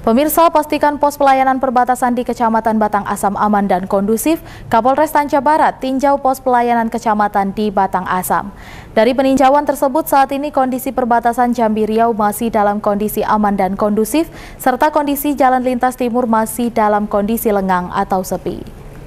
Pemirsa, pastikan pos pelayanan perbatasan di Kecamatan Batang Asam aman dan kondusif. Kapolres Tanca Barat tinjau pos pelayanan kecamatan di Batang Asam. Dari peninjauan tersebut, saat ini kondisi perbatasan Jambi Riau masih dalam kondisi aman dan kondusif, serta kondisi jalan lintas timur masih dalam kondisi lengang atau sepi.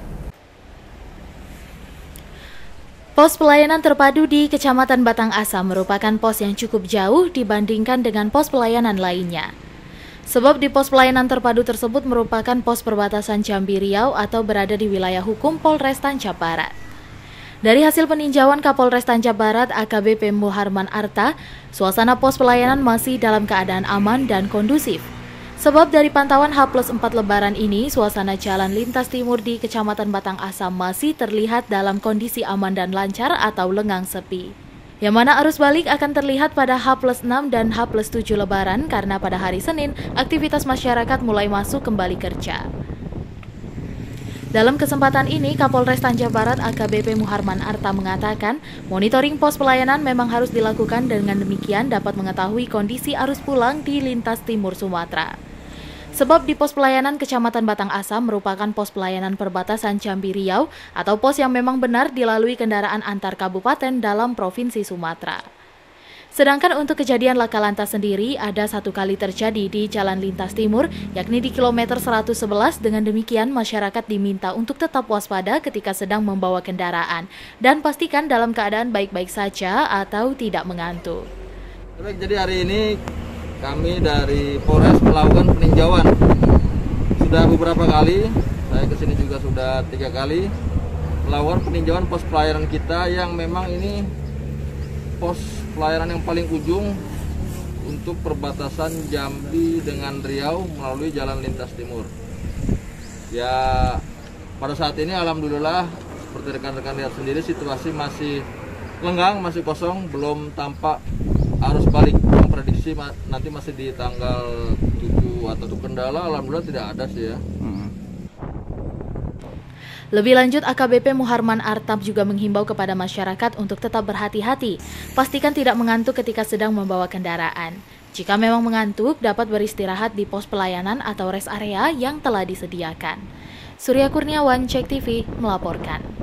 Pos pelayanan terpadu di Kecamatan Batang Asam merupakan pos yang cukup jauh dibandingkan dengan pos pelayanan lainnya. Sebab di pos pelayanan terpadu tersebut merupakan pos perbatasan Jambi Riau atau berada di wilayah hukum Polres Tanca Barat. Dari hasil peninjauan Kapolres Tanca Barat AKBP Muharman Arta, suasana pos pelayanan masih dalam keadaan aman dan kondusif. Sebab dari pantauan H+4 Lebaran ini, suasana jalan lintas timur di Kecamatan Batang Asam masih terlihat dalam kondisi aman dan lancar atau lengang sepi. Yang mana arus balik akan terlihat pada H+6 dan H+7 Lebaran karena pada hari Senin, aktivitas masyarakat mulai masuk kembali kerja. Dalam kesempatan ini, Kapolres Tanca Barat AKBP Muharman Arta mengatakan, monitoring pos pelayanan memang harus dilakukan, dengan demikian dapat mengetahui kondisi arus pulang di lintas timur Sumatera. Sebab di pos pelayanan Kecamatan Batang Asam merupakan pos pelayanan perbatasan Jambi Riau atau pos yang memang benar dilalui kendaraan antar kabupaten dalam Provinsi Sumatera. Sedangkan untuk kejadian laka lantas sendiri ada satu kali terjadi di Jalan Lintas Timur, yakni di kilometer 111. Dengan demikian masyarakat diminta untuk tetap waspada ketika sedang membawa kendaraan dan pastikan dalam keadaan baik-baik saja atau tidak mengantuk. Jadi hari ini kami dari Polres melakukan peninjauan. Sudah beberapa kali, saya kesini juga sudah 3 kali melakukan peninjauan pos pelayanan kita yang memang ini pos pelayanan yang paling ujung untuk perbatasan Jambi dengan Riau melalui jalan lintas timur. Ya, pada saat ini alhamdulillah seperti rekan-rekan lihat sendiri, situasi masih lenggang, masih kosong, belum tampak arus balik. Prediksi nanti masih di tanggal 7 atau kendala, alhamdulillah tidak ada sih ya. Lebih lanjut, AKBP Muharman Artab juga menghimbau kepada masyarakat untuk tetap berhati-hati. Pastikan tidak mengantuk ketika sedang membawa kendaraan. Jika memang mengantuk, dapat beristirahat di pos pelayanan atau rest area yang telah disediakan. Surya Kurniawan, Cek TV, melaporkan.